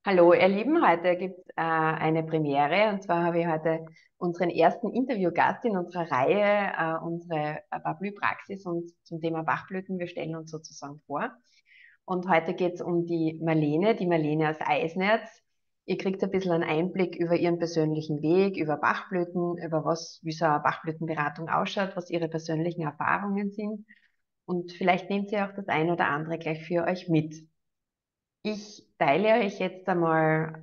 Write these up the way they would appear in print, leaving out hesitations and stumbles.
Hallo, ihr Lieben, heute gibt es eine Premiere und zwar habe ich heute unseren ersten Interviewgast in unserer Reihe, unsere Parapluie-Praxis und zum Thema Bachblüten. Wir stellen uns sozusagen vor. Und heute geht es um die Marlene aus Eisnerz. Ihr kriegt ein bisschen einen Einblick über ihren persönlichen Weg, über Bachblüten, über wie so eine Bachblütenberatung ausschaut, was ihre persönlichen Erfahrungen sind. Und vielleicht nehmt ihr auch das ein oder andere gleich für euch mit. Ich teile euch jetzt einmal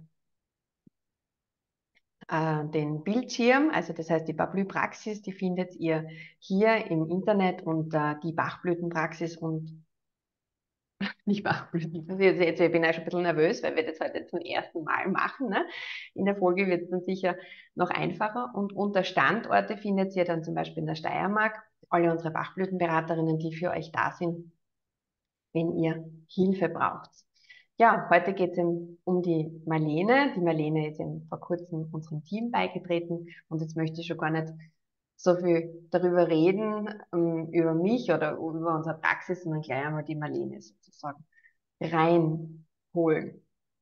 den Bildschirm, also das heißt die Parapluie-Praxis, die findet ihr hier im Internet unter die Bachblütenpraxis und nicht Bachblüten. Also ich bin auch schon ein bisschen nervös, weil wir das heute zum ersten Mal machen. Ne? In der Folge wird es dann sicher noch einfacher. Und unter Standorte findet ihr dann zum Beispiel in der Steiermark alle unsere Bachblütenberaterinnen, die für euch da sind, wenn ihr Hilfe braucht. Ja, heute geht es um die Marlene. Die Marlene ist vor kurzem unserem Team beigetreten und jetzt möchte ich schon gar nicht so viel darüber reden, über mich oder über unsere Praxis, sondern gleich einmal die Marlene sozusagen reinholen.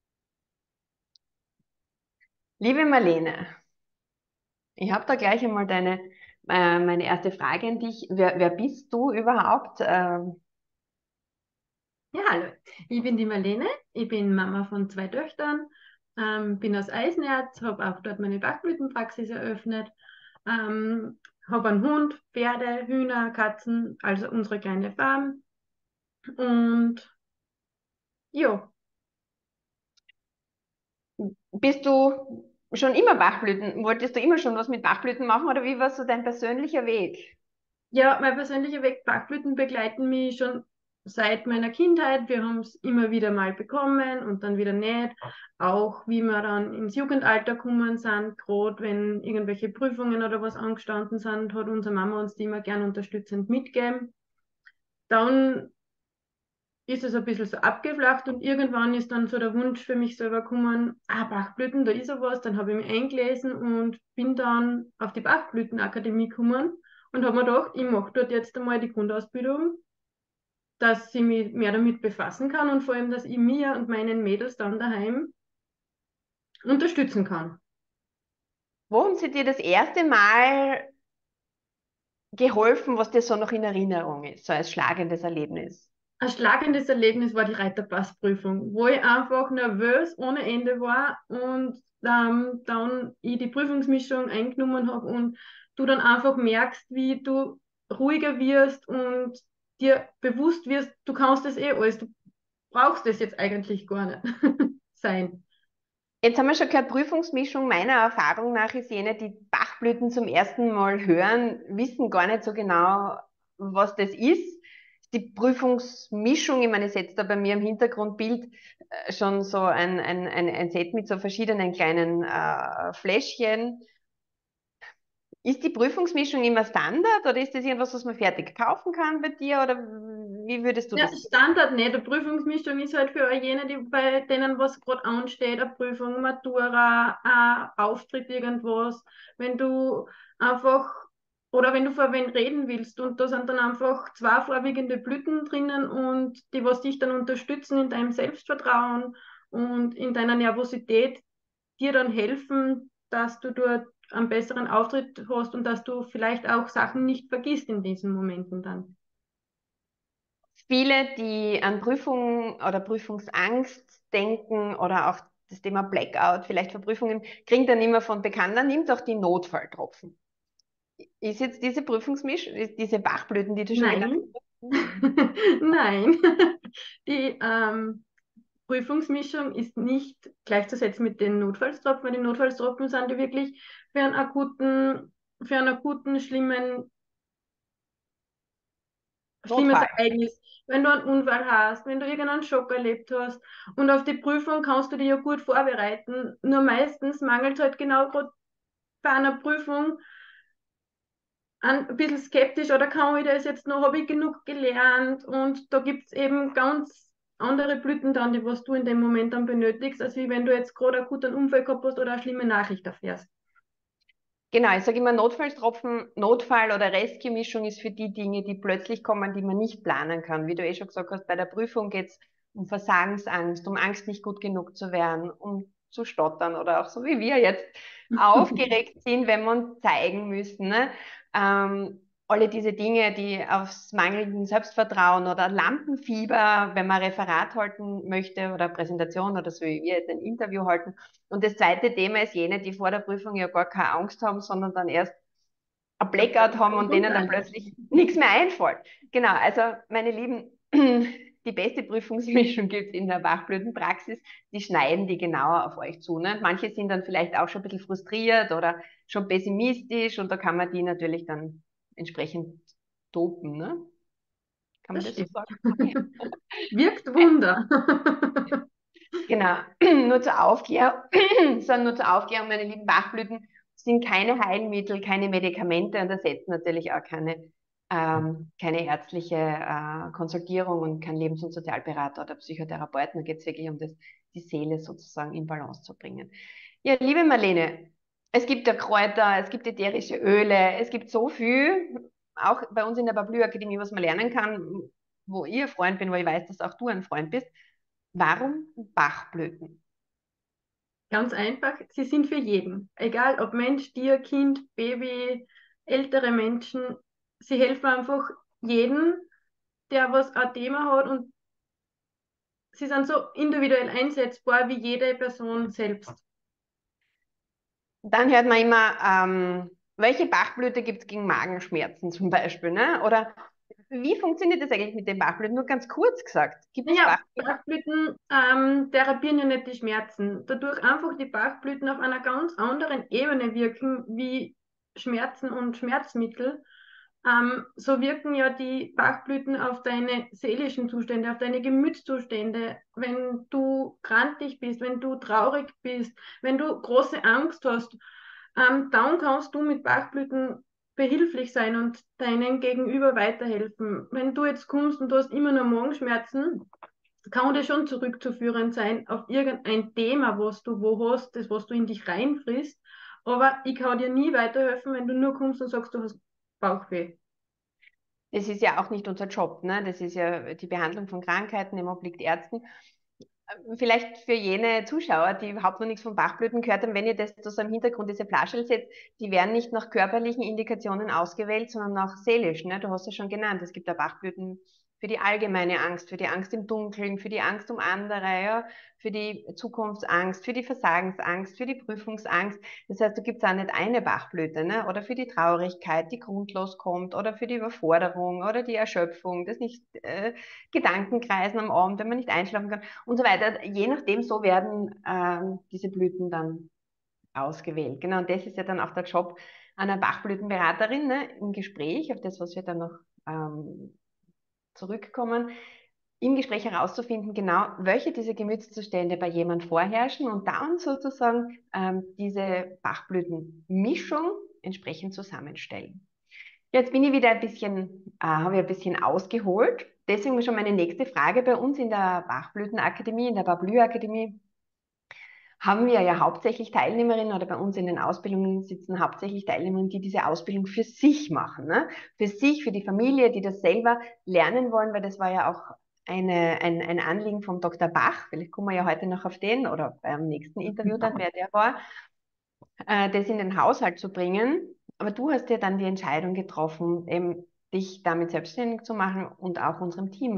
Liebe Marlene, ich habe da gleich einmal meine erste Frage an dich. Wer bist du überhaupt? Ja, hallo. Ich bin die Marlene, ich bin Mama von zwei Töchtern, bin aus Eisenerz, habe auch dort meine Bachblütenpraxis eröffnet, habe einen Hund, Pferde, Hühner, Katzen, also unsere kleine Farm. Und ja, Bist du schon immer wolltest du immer schon was mit Bachblüten machen oder wie war so dein persönlicher Weg? ja, mein persönlicher Weg, Bachblüten begleiten mich schon seit meiner Kindheit. Wir haben es immer wieder mal bekommen und dann wieder nicht. Auch wie wir dann ins Jugendalter gekommen sind, gerade wenn irgendwelche Prüfungen oder was angestanden sind, hat unsere Mama uns die immer gern unterstützend mitgegeben. Dann ist es ein bisschen so abgeflacht und irgendwann ist dann so der Wunsch für mich selber gekommen, Bachblüten, da ist ja was. Dann habe ich mich eingelesen und bin dann auf die Bachblütenakademie gekommen und habe mir gedacht, ich mache dort jetzt einmal die Grundausbildung, dass ich mich mehr damit befassen kann und vor allem, dass ich mir und meinen Mädels dann daheim unterstützen kann. Wo haben sie dir das erste Mal geholfen, was dir so noch in Erinnerung ist, so als schlagendes Erlebnis? Ein schlagendes Erlebnis war die Reiterpassprüfung, wo ich einfach nervös ohne Ende war und dann ich die Prüfungsmischung eingenommen habe und du dann einfach merkst, wie du ruhiger wirst und dir bewusst wirst, du kannst das eh alles, du brauchst das jetzt eigentlich gar nicht sein. Jetzt haben wir schon gehört, Prüfungsmischung meiner Erfahrung nach ist jene, die Bachblüten zum ersten Mal hören, wissen gar nicht so genau, was das ist. Die Prüfungsmischung, ich meine, ich setze da bei mir im Hintergrundbild schon so ein Set mit so verschiedenen kleinen Fläschchen. Ist die Prüfungsmischung immer Standard oder ist das irgendwas, was man fertig kaufen kann bei dir oder wie würdest du Ja, das sehen? Standard nicht. Eine Prüfungsmischung ist halt für jene, die bei denen was gerade ansteht, eine Prüfung, Matura, ein Auftritt, irgendwas. Wenn du einfach oder wenn du vor wen reden willst und da sind dann einfach zwei vorwiegende Blüten drinnen und die was dich dann unterstützen in deinem Selbstvertrauen und in deiner Nervosität, dir dann helfen, dass du dort einen besseren Auftritt hast und dass du vielleicht auch Sachen nicht vergisst in diesen Momenten dann. Viele, die an Prüfungen oder Prüfungsangst denken oder auch das Thema Blackout, vielleicht vor Prüfungen, kriegen dann immer von Bekannten, nimmt auch die Notfalltropfen. Ist jetzt diese Bachblüten, die du schon genannt Nein. hast? Nein, die Prüfungsmischung ist nicht gleichzusetzen mit den Notfallstropfen, weil die Notfallstropfen sind ja wirklich für einen akuten, schlimmes Notfall. Ereignis. Wenn du einen Unfall hast, wenn du irgendeinen Schock erlebt hast und auf die Prüfung kannst du dich ja gut vorbereiten. Nur meistens mangelt es halt genau gerade bei einer Prüfung ein bisschen skeptisch oder kann ich das jetzt noch, habe ich genug gelernt und da gibt es eben ganz andere Blüten dann, die was du in dem Moment dann benötigst, als wie wenn du jetzt gerade akut einen Unfall gehabt hast oder eine schlimme Nachricht erfährst. Genau, ich sage immer Notfallstropfen, Notfall- oder Rescue-Mischung ist für die Dinge, die plötzlich kommen, die man nicht planen kann. Wie du eh schon gesagt hast, bei der Prüfung geht's um Versagensangst, um Angst, nicht gut genug zu werden, um zu stottern oder auch so wie wir jetzt aufgeregt sind, wenn wir uns zeigen müssen. Ne? Alle diese Dinge, die aufs mangelnden Selbstvertrauen oder Lampenfieber, wenn man Referat halten möchte oder Präsentation oder so wie wir jetzt ein Interview halten. Und das zweite Thema ist jene, die vor der Prüfung ja gar keine Angst haben, sondern dann erst ein Blackout haben und denen dann plötzlich nichts mehr einfällt. Genau, also meine Lieben, die beste Prüfungsmischung gibt es in der Bachblütenpraxis. Die schneiden die genauer auf euch zu. Ne? Manche sind dann vielleicht auch schon ein bisschen frustriert oder schon pessimistisch und da kann man die natürlich dann entsprechend dopen. Ne? Kann man Das das so stimmt. sagen? Wirkt Wunder. Genau, nur zur Aufklärung, sondern nur zur Aufklärung, meine lieben Bachblüten sind keine Heilmittel, keine Medikamente und ersetzen natürlich auch keine ärztliche Konsultierung und kein Lebens- und Sozialberater oder Psychotherapeuten. Da geht es wirklich um das, die Seele sozusagen in Balance zu bringen. Ja, liebe Marlene, es gibt ja Kräuter, es gibt ätherische Öle, es gibt so viel, auch bei uns in der Bablü Akademie, was man lernen kann, wo ich ein Freund bin, wo ich weiß, dass auch du ein Freund bist. Warum Bachblüten? Ganz einfach, sie sind für jeden. Egal ob Mensch, Tier, Kind, Baby, ältere Menschen. Sie helfen einfach jedem, der was ein Thema hat und sie sind so individuell einsetzbar wie jede Person selbst. Dann hört man immer, welche Bachblüte gibt es gegen Magenschmerzen zum Beispiel, ne? Oder wie funktioniert das eigentlich mit den Bachblüten? Nur ganz kurz gesagt, gibt es Naja, Bachblüten? Bachblüten therapieren ja nicht die Schmerzen. Dadurch einfach die Bachblüten auf einer ganz anderen Ebene wirken wie Schmerzen und Schmerzmittel. So wirken ja die Bachblüten auf deine seelischen Zustände, auf deine Gemütszustände. Wenn du grantig bist, wenn du traurig bist, wenn du große Angst hast, dann kannst du mit Bachblüten behilflich sein und deinem Gegenüber weiterhelfen. Wenn du jetzt kommst und du hast immer nur Magenschmerzen, kann das schon zurückzuführen sein auf irgendein Thema, was du wo hast, das, was du in dich reinfrisst. Aber ich kann dir nie weiterhelfen, wenn du nur kommst und sagst, du hast Bauchweh. Das ist ja auch nicht unser Job, ne? Das ist ja die Behandlung von Krankheiten, im obliegt Ärzten. Vielleicht für jene Zuschauer, die überhaupt noch nichts von Bachblüten gehört haben, wenn ihr das so im Hintergrund diese Flasche seht, die werden nicht nach körperlichen Indikationen ausgewählt, sondern nach seelischen. Ne? Du hast es schon genannt. Es gibt da Bachblüten für die allgemeine Angst, für die Angst im Dunkeln, für die Angst um andere, ja, für die Zukunftsangst, für die Versagensangst, für die Prüfungsangst. Das heißt, du gibst auch nicht eine Bachblüte, ne? Oder für die Traurigkeit, die grundlos kommt, oder für die Überforderung oder die Erschöpfung, das nicht Gedankenkreisen am Abend, wenn man nicht einschlafen kann und so weiter. Je nachdem, so werden diese Blüten dann ausgewählt. Genau, und das ist ja dann auch der Job einer Bachblütenberaterin, ne, im Gespräch, auf das, was wir dann noch zurückkommen, im Gespräch herauszufinden, genau, welche dieser Gemütszustände bei jemand vorherrschen und dann sozusagen diese Bachblütenmischung entsprechend zusammenstellen. Jetzt bin ich wieder ein bisschen, habe ich ein bisschen ausgeholt. Deswegen schon meine nächste Frage. Bei uns in der Bachblütenakademie, in der Bablü-Akademie, haben wir ja hauptsächlich Teilnehmerinnen oder bei uns in den Ausbildungen sitzen hauptsächlich Teilnehmerinnen, die diese Ausbildung für sich machen. Ne? Für sich, für die Familie, die das selber lernen wollen, weil das war ja auch ein Anliegen vom Dr. Bach. Vielleicht kommen wir ja heute noch auf den oder beim nächsten Interview dann, wer der war, das in den Haushalt zu bringen. Aber du hast ja dann die Entscheidung getroffen, eben dich damit selbstständig zu machen und auch unserem Team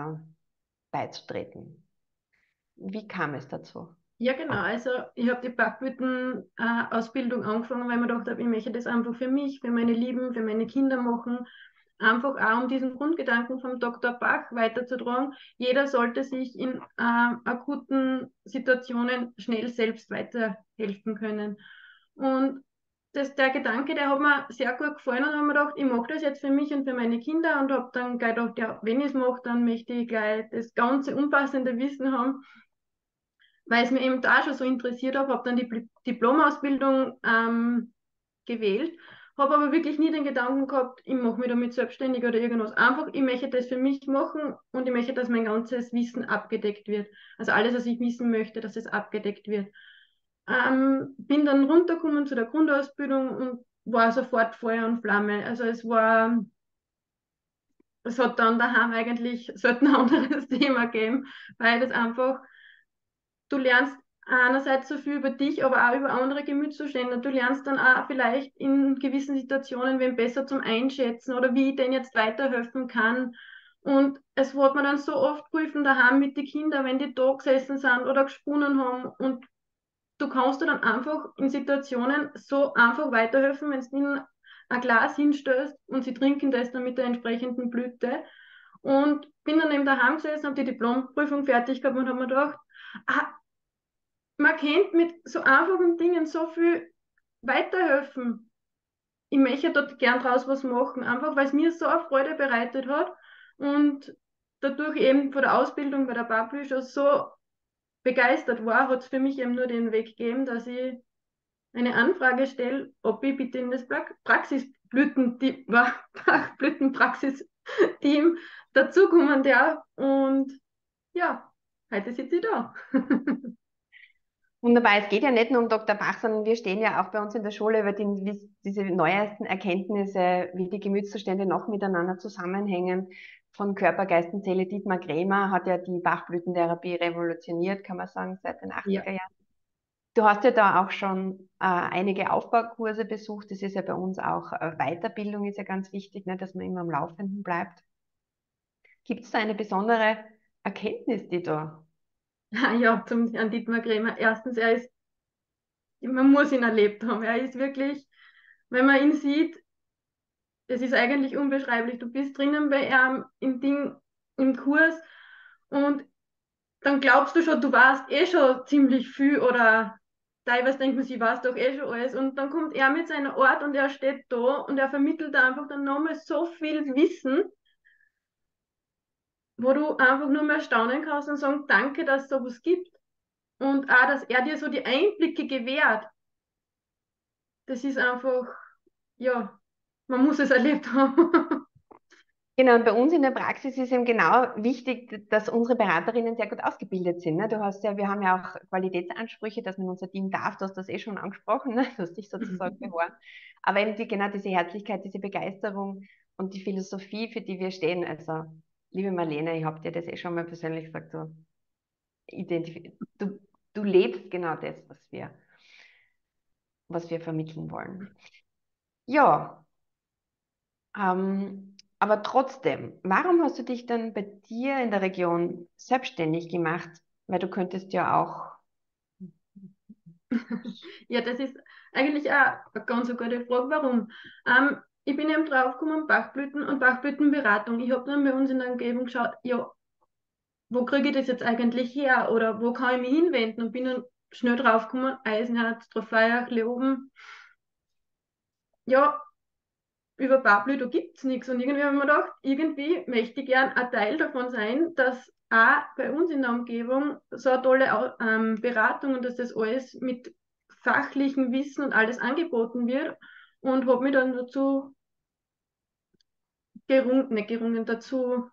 beizutreten. Wie kam es dazu? Ja, genau. Also ich habe die Bachblüten-Ausbildung angefangen, weil ich mir gedacht habe, ich möchte das einfach für mich, für meine Lieben, für meine Kinder machen. Einfach auch um diesen Grundgedanken vom Dr. Bach weiterzutragen. Jeder sollte sich in akuten Situationen schnell selbst weiterhelfen können. Und der Gedanke, der hat mir sehr gut gefallen und habe mir gedacht, ich mache das jetzt für mich und für meine Kinder und habe dann gleich gedacht, ja, wenn ich es mache, dann möchte ich gleich das ganze umfassende Wissen haben, weil es mir eben da schon so interessiert habe dann die Diplomausbildung gewählt, habe aber wirklich nie den Gedanken gehabt, ich mache mich damit selbstständig oder irgendwas. Einfach, ich möchte das für mich machen und ich möchte, dass mein ganzes Wissen abgedeckt wird. Also alles, was ich wissen möchte, dass es abgedeckt wird. Bin dann runtergekommen zu der Grundausbildung und war sofort Feuer und Flamme. Also es war es hat dann daheim eigentlich selten ein anderes Thema gegeben, weil das einfach, du lernst einerseits so viel über dich, aber auch über andere Gemütszustände. Du lernst dann auch vielleicht in gewissen Situationen wen besser zum Einschätzen oder wie ich denn jetzt weiterhelfen kann. Und es hat mir dann so oft geholfen daheim mit den Kindern, wenn die da gesessen sind oder gesponnen haben. Und du kannst dir dann einfach in Situationen so einfach weiterhelfen, wenn du ihnen ein Glas hinstellst und sie trinken das dann mit der entsprechenden Blüte. Und bin dann eben daheim gesessen, habe die Diplomprüfung fertig gehabt und habe mir gedacht, ah, man kennt mit so einfachen Dingen so viel weiterhelfen. Ich möchte dort gern draus was machen, einfach weil es mir so eine Freude bereitet hat und dadurch eben von der Ausbildung bei der Babli schon so begeistert war, hat es für mich eben nur den Weg gegeben, dass ich eine Anfrage stelle, ob ich bitte in das Blütenpraxis-Team dazukommen darf. Und ja, heute sitze ich da. Wunderbar, es geht ja nicht nur um Dr. Bach, sondern wir stehen ja auch bei uns in der Schule über diese neuesten Erkenntnisse, wie die Gemütszustände noch miteinander zusammenhängen. Von Körper, Geist und Seele. Dietmar Kremer hat ja die Bachblütentherapie revolutioniert, kann man sagen, seit den Ja. 80er Jahren. Du hast ja da auch schon einige Aufbaukurse besucht. Das ist ja bei uns auch Weiterbildung, ist ja ganz wichtig, ne, dass man immer am Laufenden bleibt. Gibt es da eine besondere Erkenntnis, die du... Ja, an Dietmar Kremer. Erstens, man muss ihn erlebt haben. Er ist wirklich, wenn man ihn sieht, es ist eigentlich unbeschreiblich. Du bist drinnen bei ihm im Kurs und dann glaubst du schon, du weißt eh schon ziemlich viel oder teilweise denkt man, sie weiß doch eh schon alles. Und dann kommt er mit seiner Art und er steht da und er vermittelt da einfach dann nochmal so viel Wissen, wo du einfach nur mehr staunen kannst und sagen, danke, dass es sowas gibt. Und auch, dass er dir so die Einblicke gewährt. Das ist einfach, ja, man muss es erlebt haben. Genau, und bei uns in der Praxis ist eben genau wichtig, dass unsere Beraterinnen sehr gut ausgebildet sind. Ne? Du hast ja, wir haben ja auch Qualitätsansprüche, dass man unser Team darf, du hast das eh schon angesprochen, ne? Du hast dich sozusagen beworben. Aber eben genau diese Herzlichkeit, diese Begeisterung und die Philosophie, für die wir stehen. Also, liebe Marlene, ich habe dir das eh schon mal persönlich gesagt, du, du lebst genau das, was wir vermitteln wollen. Ja, aber trotzdem, warum hast du dich dann bei dir in der Region selbstständig gemacht? Weil du könntest ja auch, Ja, das ist eigentlich auch eine ganz gute Frage. Warum? Ich bin eben draufgekommen, Bachblüten und Bachblütenberatung. Ich habe dann bei uns in der Umgebung geschaut, ja, wo kriege ich das jetzt eigentlich her oder wo kann ich mich hinwenden und bin dann schnell draufgekommen, Eisenherz, Trofeiach, Leoben. Ja, über Bachblüten gibt es nichts. Und irgendwie habe ich mir gedacht, irgendwie möchte ich gern ein Teil davon sein, dass auch bei uns in der Umgebung so eine tolle Beratung und dass das alles mit fachlichem Wissen und alles angeboten wird und habe mich dann dazu nicht gerungen, dazu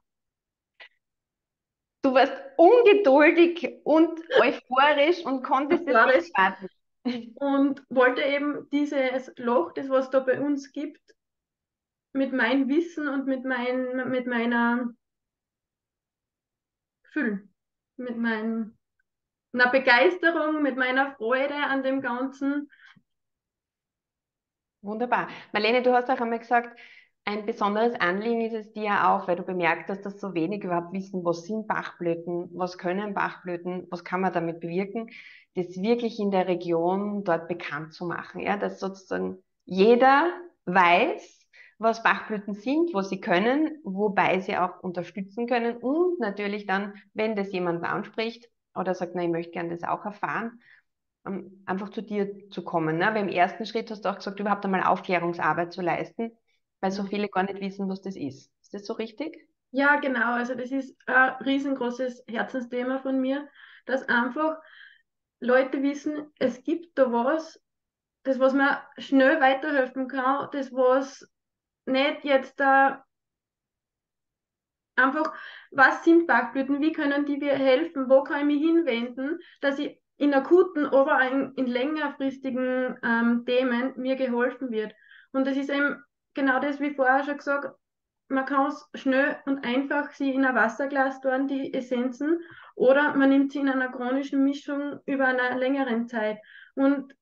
du warst ungeduldig und euphorisch und konntest es nicht erfahrisch warten. und wollte eben dieses Loch, das was da bei uns gibt, mit meinem Wissen und mit meiner füllen, mit meiner Begeisterung, mit meiner Freude an dem Ganzen. Wunderbar. Marlene, du hast auch einmal gesagt, ein besonderes Anliegen ist es dir auch, weil du bemerkt hast, dass so wenig überhaupt wissen, was sind Bachblüten, was können Bachblüten, was kann man damit bewirken, das wirklich in der Region dort bekannt zu machen. Ja, dass sozusagen jeder weiß, was Bachblüten sind, was sie können, wobei sie auch unterstützen können und natürlich dann, wenn das jemand anspricht oder sagt, na, ich möchte gerne das auch erfahren, einfach zu dir zu kommen. Ne? Weil im ersten Schritt hast du auch gesagt, überhaupt einmal Aufklärungsarbeit zu leisten, weil so Ja. viele gar nicht wissen, was das ist. Ist das so richtig? Ja, genau. Also das ist ein riesengroßes Herzensthema von mir, dass einfach Leute wissen, es gibt da was, das was mir schnell weiterhelfen kann, das was nicht jetzt da einfach, was sind Bachblüten, wie können die mir helfen, wo kann ich mich hinwenden, dass ich in akuten oder in längerfristigen Themen mir geholfen wird. Und das ist eben genau das, wie vorher schon gesagt, man kann es schnell und einfach sie in ein Wasserglas tun, die Essenzen, oder man nimmt sie in einer chronischen Mischung über eine längere Zeit. Und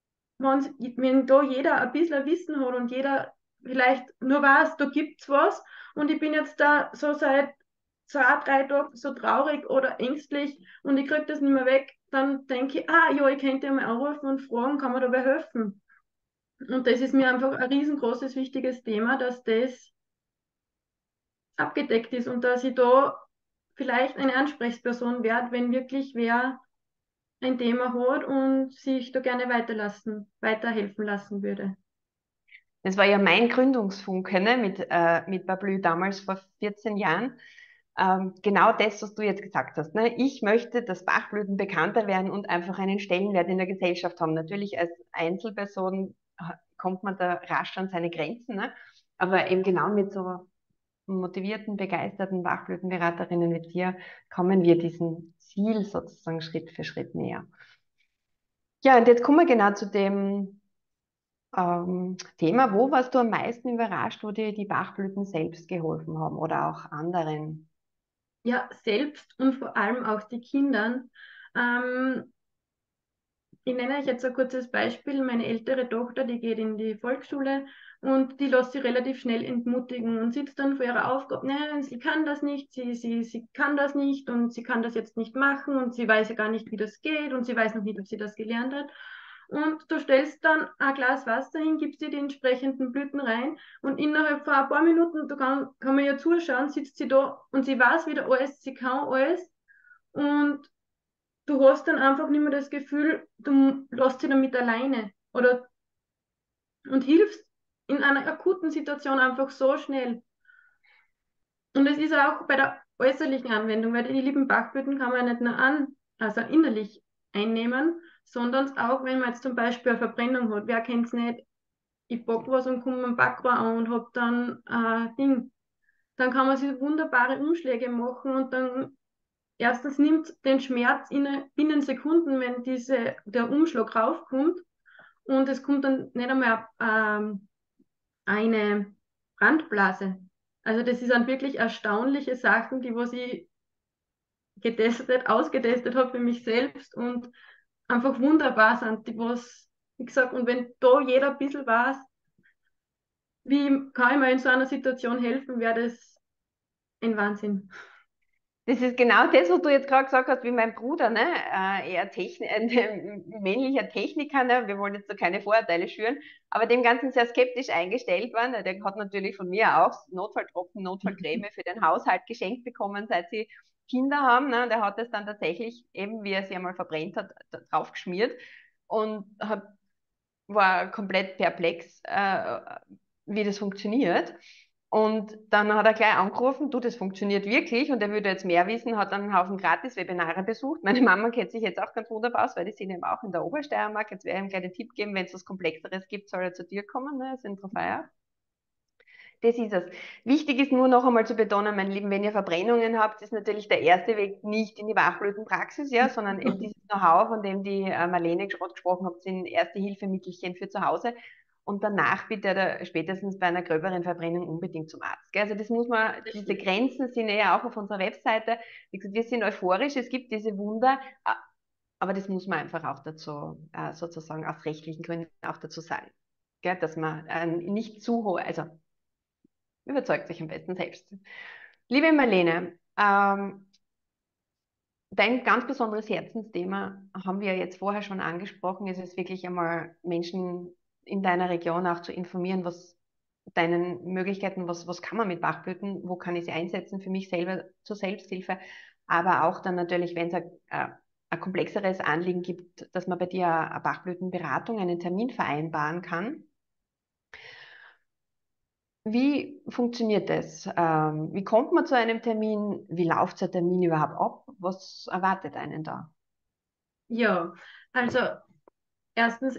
wenn da jeder ein bisschen Wissen hat und jeder vielleicht nur weiß, da gibt's was, und ich bin jetzt da so seit 2, 3 Tagen so traurig oder ängstlich und ich kriege das nicht mehr weg, dann denke ich, ah ja, ich könnte ja mal anrufen und fragen, kann man dabei helfen? Und das ist mir einfach ein riesengroßes, wichtiges Thema, dass das abgedeckt ist und dass ich da vielleicht eine Ansprechperson werde, wenn wirklich wer ein Thema hat und sich da gerne weiterhelfen lassen würde. Das war ja mein Gründungsfunke, ne, mit Bablü damals vor 14 Jahren. Genau das, was du jetzt gesagt hast. Ne? Ich möchte, dass Bachblüten bekannter werden und einfach einen Stellenwert in der Gesellschaft haben. Natürlich als Einzelperson kommt man da rasch an seine Grenzen, ne? Aber eben genau mit so motivierten, begeisterten Bachblütenberaterinnen wie dir kommen wir diesem Ziel sozusagen Schritt für Schritt näher. Ja, und jetzt kommen wir genau zu dem Thema. Wo warst du am meisten überrascht, wo dir die Bachblüten selbst geholfen haben oder auch anderen? Ja, selbst und vor allem auch die Kindern. Ähm, Ich nenne euch jetzt ein kurzes Beispiel. Meine ältere Tochter, die geht in die Volksschule und die lässt sich relativ schnell entmutigen und sitzt dann vor ihrer Aufgabe, nein, sie kann das nicht, sie kann das nicht und sie kann das jetzt nicht machen und sie weiß ja gar nicht, wie das geht und sie weiß noch nicht, ob sie das gelernt hat. Und du stellst dann ein Glas Wasser hin, gibst dir die entsprechenden Blüten rein und innerhalb von ein paar Minuten, kann man ja zuschauen, sitzt sie da und sie weiß wieder alles, sie kann alles und du hast dann einfach nicht mehr das Gefühl, du lässt sie damit alleine oder und hilfst in einer akuten Situation einfach so schnell. Und es ist auch bei der äußerlichen Anwendung, weil die lieben Bachblüten kann man nicht nur also innerlich einnehmen, sondern auch, wenn man jetzt zum Beispiel eine Verbrennung hat. Wer kennt es nicht? Ich back was und komme am Backrohr an und habe dann ein Ding. Dann kann man sich wunderbare Umschläge machen und dann erstens nimmt den Schmerz binnen Sekunden, wenn der Umschlag raufkommt und es kommt dann nicht einmal eine Brandblase. Also das sind wirklich erstaunliche Sachen, die was ich ausgetestet habe für mich selbst und einfach wunderbar sind, die was, wie gesagt, und wenn da jeder ein bisschen weiß, wie kann ich mir in so einer Situation helfen, wäre das ein Wahnsinn. Das ist genau das, was du jetzt gerade gesagt hast, wie mein Bruder, ne? Er ein männlicher Techniker, ne? Wir wollen jetzt da keine Vorurteile schüren, aber dem Ganzen sehr skeptisch eingestellt war. Ne? Der hat natürlich von mir auch Notfalltropfen, Notfallcreme für den Haushalt geschenkt bekommen, seit sie Kinder haben. Ne? Der hat das dann tatsächlich, eben wie er sie einmal verbrennt hat, drauf geschmiert und war komplett perplex, wie das funktioniert. Und dann hat er gleich angerufen, du, das funktioniert wirklich und er würde jetzt mehr wissen, hat dann einen Haufen Gratis-Webinare besucht. Meine Mama kennt sich jetzt auch ganz wunderbar aus, weil die sind eben auch in der Obersteiermark. Jetzt werde ich ihm gleich den Tipp geben, wenn es was Komplexeres gibt, soll er zu dir kommen, ne? Ist in Trofeier. Das ist es. Wichtig ist nur noch einmal zu betonen, meine Lieben, wenn ihr Verbrennungen habt, ist natürlich der erste Weg nicht in die Bachblütenpraxis, ja, sondern eben dieses Know-how, von dem die Marlene gerade gesprochen hat, sind Erste-Hilfe-Mittelchen für zu Hause. Und danach bitte oder spätestens bei einer gröberen Verbrennung unbedingt zum Arzt. Gell? Also das muss man, diese Grenzen sind ja auch auf unserer Webseite. Wie gesagt, wir sind euphorisch, es gibt diese Wunder, aber das muss man einfach auch dazu, sozusagen aus rechtlichen Gründen auch dazu sagen. Gell? Dass man nicht zu hohe, also überzeugt sich am besten selbst. Liebe Marlene, dein ganz besonderes Herzensthema haben wir jetzt vorher schon angesprochen. Es ist wirklich einmal Menschen in deiner Region auch zu informieren, was deinen Möglichkeiten, was kann man mit Bachblüten, wo kann ich sie einsetzen für mich selber zur Selbsthilfe, aber auch dann natürlich, wenn es ein komplexeres Anliegen gibt, dass man bei dir eine Bachblütenberatung, einen Termin vereinbaren kann. Wie funktioniert das? Wie kommt man zu einem Termin? Wie läuft so ein Termin überhaupt ab? Was erwartet einen da? Ja, also erstens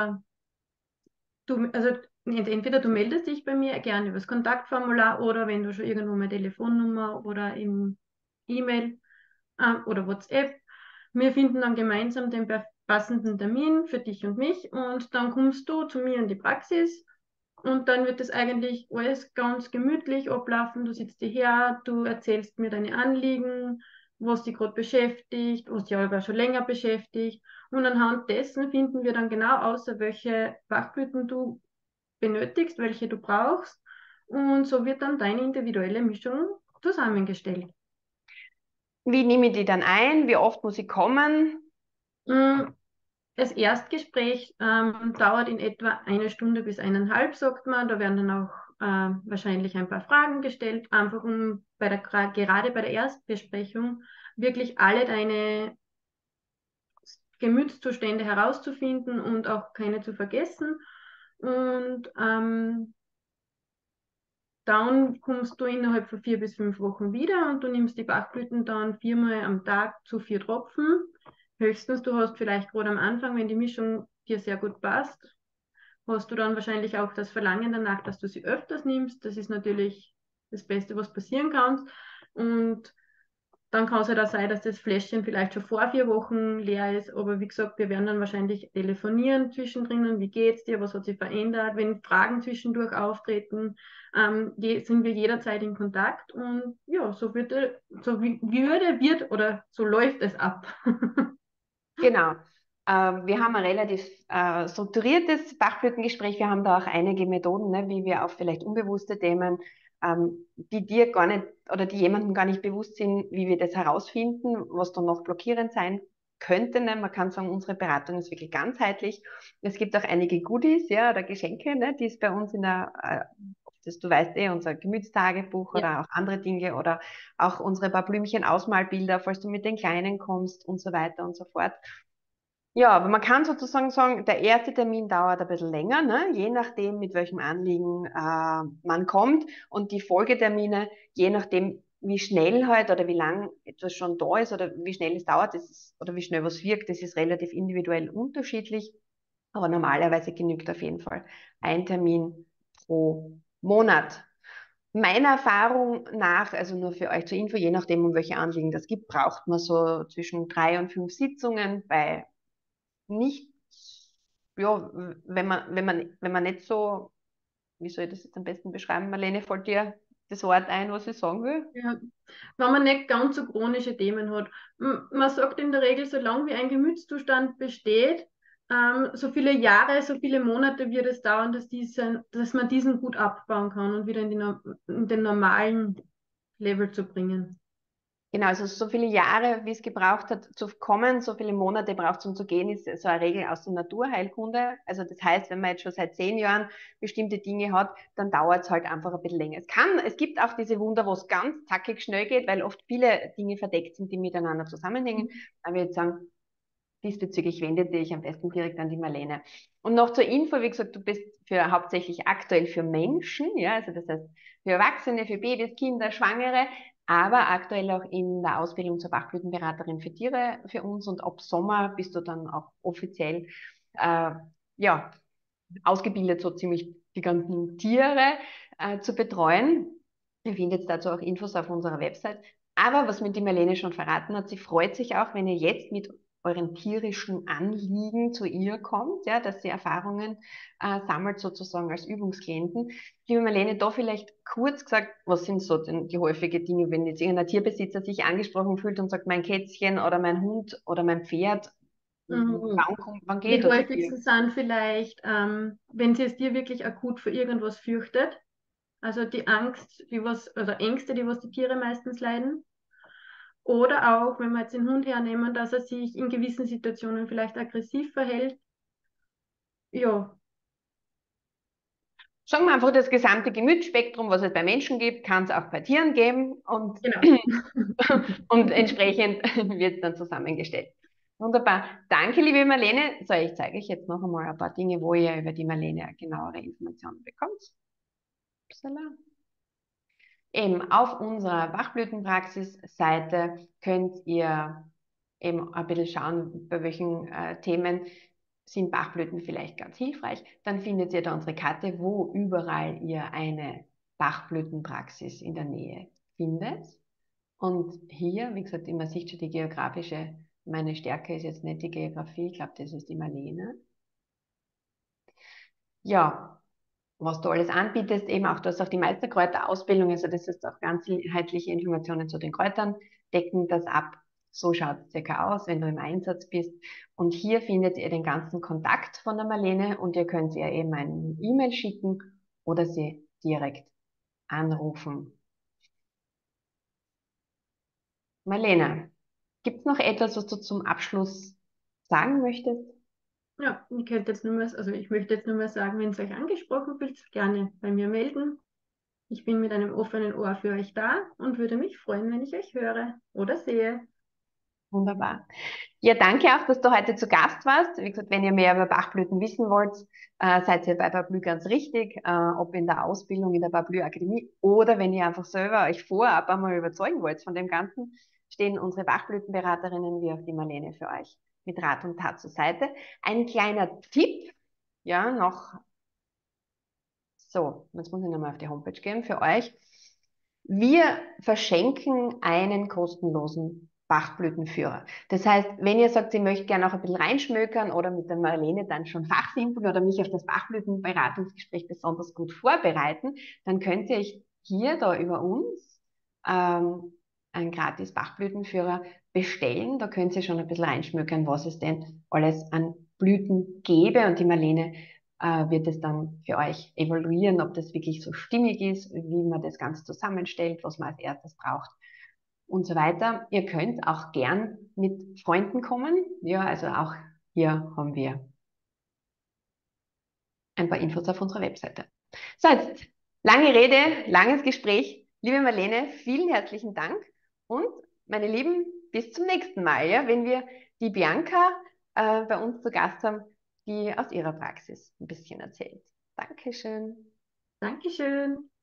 entweder du meldest dich bei mir gerne über das Kontaktformular oder wenn du schon irgendwo meine Telefonnummer oder im E-Mail oder WhatsApp. Wir finden dann gemeinsam den passenden Termin für dich und mich und dann kommst du zu mir in die Praxis Und dann wird das eigentlich alles ganz gemütlich ablaufen. Du sitzt dir her, du erzählst mir deine Anliegen, was dich gerade beschäftigt, was dich aber schon länger beschäftigt. Und anhand dessen finden wir dann genau aus, welche Bachblüten du benötigst, welche du brauchst. Und so wird dann deine individuelle Mischung zusammengestellt. Wie nehme ich die dann ein? Wie oft muss ich kommen? Mm, Das Erstgespräch dauert in etwa 1 Stunde bis 1,5, sagt man. Da werden dann auch wahrscheinlich ein paar Fragen gestellt, einfach um gerade bei der Erstbesprechung wirklich alle deine Gemütszustände herauszufinden und auch keine zu vergessen. Und dann kommst du innerhalb von 4 bis 5 Wochen wieder und du nimmst die Bachblüten dann 4-mal am Tag zu 4 Tropfen. Höchstens, du hast vielleicht gerade am Anfang, wenn die Mischung dir sehr gut passt, hast du dann wahrscheinlich auch das Verlangen danach, dass du sie öfters nimmst. Das ist natürlich das Beste, was passieren kann. Und dann kann es halt auch sein, dass das Fläschchen vielleicht schon vor 4 Wochen leer ist. Aber wie gesagt, wir werden dann wahrscheinlich telefonieren zwischendrin. Wie geht's dir? Was hat sich verändert? Wenn Fragen zwischendurch auftreten, sind wir jederzeit in Kontakt. Und ja, wird oder so läuft es ab. Genau. Wir haben ein relativ strukturiertes Bachblütengespräch. Wir haben da auch einige Methoden, ne, wie wir auf vielleicht unbewusste Themen, die dir gar nicht oder die jemandem gar nicht bewusst sind, wie wir das herausfinden, was dann noch blockierend sein könnte. Ne? Man kann sagen, unsere Beratung ist wirklich ganzheitlich. Es gibt auch einige Goodies, ja, oder Geschenke, ne, die es bei uns in der, das, du weißt eh, unser Gemütstagebuch Ja. oder auch andere Dinge oder auch unsere paar Blümchen Ausmalbilder, falls du mit den Kleinen kommst und so weiter und so fort. Ja, aber man kann sozusagen sagen, der erste Termin dauert ein bisschen länger, ne? Je nachdem, mit welchem Anliegen man kommt. Und die Folgetermine, je nachdem, wie schnell halt oder wie lang etwas schon da ist oder wie schnell es dauert, oder wie schnell was wirkt, das ist relativ individuell unterschiedlich. Aber normalerweise genügt auf jeden Fall ein Termin pro Monat. Meiner Erfahrung nach, also nur für euch zur Info, je nachdem, um welche Anliegen das gibt, braucht man so zwischen 3 und 5 Sitzungen bei nicht, ja, wenn man nicht so, wie soll ich das jetzt am besten beschreiben? Marlene, fällt dir das Wort ein, was ich sagen will? Ja, wenn man nicht ganz so chronische Themen hat. Man sagt in der Regel, solange wie ein Gemütszustand besteht, so viele Jahre, so viele Monate wird es dauern, dass man diesen gut abbauen kann und wieder in den normalen Level zu bringen. Genau, also so viele Jahre, wie es gebraucht hat zu kommen, so viele Monate braucht es, um zu gehen, ist so eine Regel aus der Naturheilkunde. Also das heißt, wenn man jetzt schon seit 10 Jahren bestimmte Dinge hat, dann dauert es halt einfach ein bisschen länger. Es gibt auch diese Wunder, wo es ganz zackig schnell geht, weil oft viele Dinge verdeckt sind, die miteinander zusammenhängen. Aber ich würde sagen, diesbezüglich wendet dich am besten direkt an die Marlene. Und noch zur Info, wie gesagt, du bist hauptsächlich aktuell für Menschen, ja, also das heißt für Erwachsene, für Babys, Kinder, Schwangere, aber aktuell auch in der Ausbildung zur Bachblütenberaterin für Tiere für uns und ab Sommer bist du dann auch offiziell ja, ausgebildet, so ziemlich die ganzen Tiere zu betreuen. Ihr findet dazu auch Infos auf unserer Website. Aber was mir die Marlene schon verraten hat, sie freut sich auch, wenn ihr jetzt mit euren tierischen Anliegen zu ihr kommt, ja, dass sie Erfahrungen sammelt sozusagen als Übungsklienten. Liebe Marlene, da vielleicht kurz gesagt, was sind so denn die häufigen Dinge, wenn jetzt irgendein Tierbesitzer sich angesprochen fühlt und sagt, mein Kätzchen oder mein Hund oder mein Pferd, Mhm. wann geht Die er zu dir? häufigsten sind vielleicht, wenn sie es dir wirklich akut für irgendwas fürchtet, also die Angst, oder Ängste, die was die Tiere meistens leiden. Oder auch, wenn wir jetzt den Hund hernehmen, dass er sich in gewissen Situationen vielleicht aggressiv verhält. Ja, Sagen wir einfach das gesamte Gemütsspektrum, was es bei Menschen gibt, kann es auch bei Tieren geben und, genau. und entsprechend wird es dann zusammengestellt. Wunderbar. Danke, liebe Marlene. So, ich zeige euch jetzt noch einmal ein paar Dinge, wo ihr über die Marlene genauere Informationen bekommt. Upsala. Eben auf unserer Bachblütenpraxis-Seite könnt ihr eben ein bisschen schauen, bei welchen Themen sind Bachblüten vielleicht ganz hilfreich. Dann findet ihr da unsere Karte, wo überall ihr eine Bachblütenpraxis in der Nähe findet. Und hier, wie gesagt, immer sieht schon die geografische, meine Stärke ist jetzt nicht die Geografie, ich glaube, das ist die Marlene. Ja, was du alles anbietest. Eben auch, du hast auch die Meisterkräuterausbildung, also das ist auch ganz inhaltliche Informationen zu den Kräutern, decken das ab. So schaut es circa aus, wenn du im Einsatz bist. Und hier findet ihr den ganzen Kontakt von der Marlene und ihr könnt ihr eben eine E-Mail schicken oder sie direkt anrufen. Marlene, gibt es noch etwas, was du zum Abschluss sagen möchtest? Ja, ich möchte jetzt nur mal sagen, wenn es euch angesprochen fühlt, gerne bei mir melden. Ich bin mit einem offenen Ohr für euch da und würde mich freuen, wenn ich euch höre oder sehe. Wunderbar. Ja, danke auch, dass du heute zu Gast warst. Wie gesagt, wenn ihr mehr über Bachblüten wissen wollt, seid ihr bei Bablü ganz richtig, ob in der Ausbildung in der Bablü Akademie oder wenn ihr einfach selber euch vorab einmal überzeugen wollt von dem Ganzen, stehen unsere Bachblütenberaterinnen wie auch die Marlene für euch mit Rat und Tat zur Seite. Ein kleiner Tipp, ja, noch so, jetzt muss ich nochmal auf die Homepage gehen für euch. Wir verschenken einen kostenlosen Bachblütenführer. Das heißt, wenn ihr sagt, ihr möchtet gerne auch ein bisschen reinschmökern oder mit der Marlene dann schon fachsimpeln oder mich auf das Bachblütenberatungsgespräch besonders gut vorbereiten, dann könnt ihr euch hier da über uns einen gratis Bachblütenführer bestellen. Da könnt ihr schon ein bisschen reinschmökern, was es denn alles an Blüten gäbe und die Marlene wird es dann für euch evaluieren, ob das wirklich so stimmig ist, wie man das Ganze zusammenstellt, was man als erstes braucht und so weiter. Ihr könnt auch gern mit Freunden kommen. Ja, also auch hier haben wir ein paar Infos auf unserer Webseite. So, jetzt lange Rede, langes Gespräch. Liebe Marlene, vielen herzlichen Dank und meine Lieben, bis zum nächsten Mal, ja, wenn wir die Bianca bei uns zu Gast haben, die aus ihrer Praxis ein bisschen erzählt. Dankeschön. Dankeschön.